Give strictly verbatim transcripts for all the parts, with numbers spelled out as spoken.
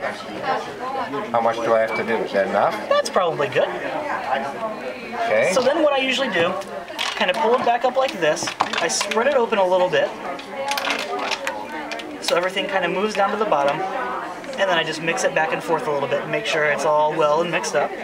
How much do I have to do? Is that enough? That's probably good. Okay. So then what I usually do, kind of pull it back up like this. I spread it open a little bit, so everything kind of moves down to the bottom, and then I just mix it back and forth a little bit, make sure it's all well and mixed up.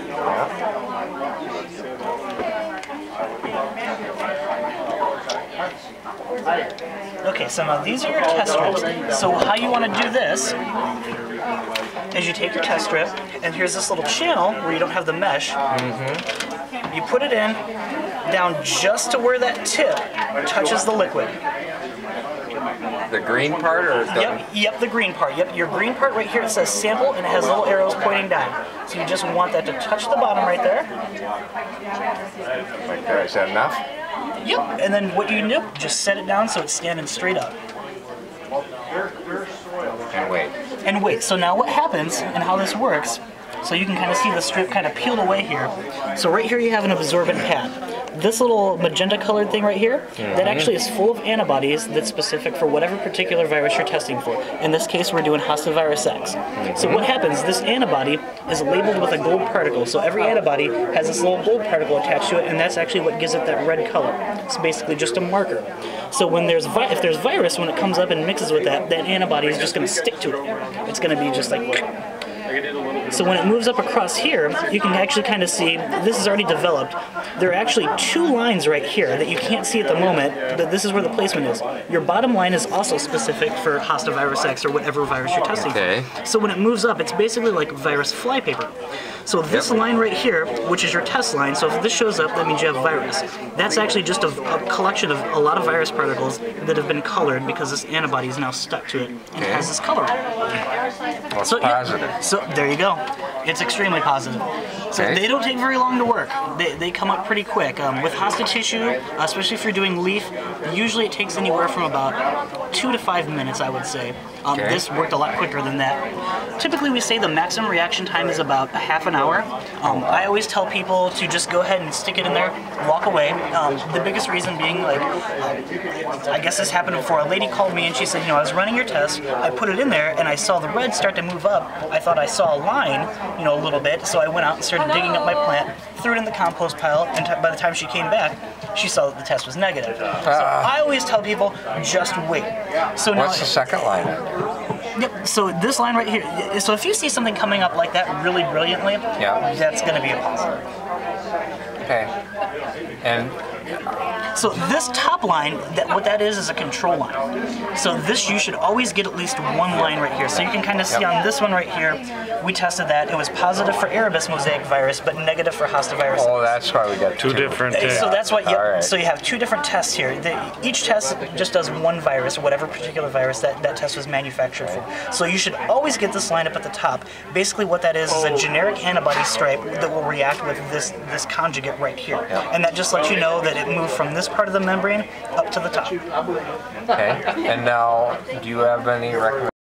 Okay, so now these are your test strips. So how you want to do this is you take your test strip, and here's this little channel where you don't have the mesh. Mm-hmm. You put it in down just to where that tip touches the liquid. The green part or the... Yep, yep, the green part. Yep, your green part right here, it says sample, and it has little arrows pointing down. So you just want that to touch the bottom right there. Right there. Is that enough? Yep, and then what you do, just set it down so it's standing straight up. And wait. And wait, so now what happens and how this works, so you can kind of see the strip kind of peeled away here. So right here you have an absorbent pad. This little magenta colored thing right here, mm-hmm. that actually is full of antibodies that's specific for whatever particular virus you're testing for. In this case, we're doing Hostavirus X. Mm-hmm. So what happens, this antibody is labeled with a gold particle. So every antibody has this little gold particle attached to it, and that's actually what gives it that red color. It's basically just a marker. So when there's vi if there's virus, when it comes up and mixes with that, that antibody is just going to stick to it. It's going to be just like... So when it moves up across here, you can actually kind of see, this is already developed. There are actually two lines right here that you can't see at the moment, but this is where the placement is. Your bottom line is also specific for Hostavirus X or whatever virus you're testing okay. for. So when it moves up, it's basically like virus flypaper. So this yep. line right here, which is your test line, so if this shows up, that means you have virus. That's actually just a, a collection of a lot of virus particles that have been colored because this antibody is now stuck to it and okay. it has this color. Well, so, positive. Yeah, so there you go. It's extremely positive. So okay. they don't take very long to work. They, they come up pretty quick. Um, with Hosta tissue, especially if you're doing leaf, usually it takes anywhere from about two to five minutes, I would say. Um, okay. This worked a lot quicker than that. Typically we say the maximum reaction time is about a half an hour. Um, I always tell people to just go ahead and stick it in there, walk away. Um, the biggest reason being, like, um, I guess this happened before. A lady called me and she said, you know, I was running your test, I put it in there and I saw the red start to move up. I thought I saw a line, you know, a little bit, so I went out and started digging up my plant, threw it in the compost pile, and t by the time she came back, she saw that the test was negative. Uh, so I always tell people, just wait. So now, what's the second line? Yep, so this line right here, so if you see something coming up like that really brilliantly, yeah. that's going to be a positive. Okay. And so this top line, that, what that is is a control line. So this, you should always get at least one line right here. So you can kind of see yep. on this one right here, we tested that. It was positive for Erebus mosaic virus, but negative for Hostavirus. Oh, that's why we got two, two. different tests. So that's why, yep. Right. So you have two different tests here. The, each test just does one virus, whatever particular virus that, that test was manufactured right. for. So you should always get this line up at the top. Basically what that is is a generic antibody stripe that will react with this, this conjugate right here. Yep. And that just lets you know that it moved from this part of the membrane up to the top. Okay. And now, do you have any recommendations?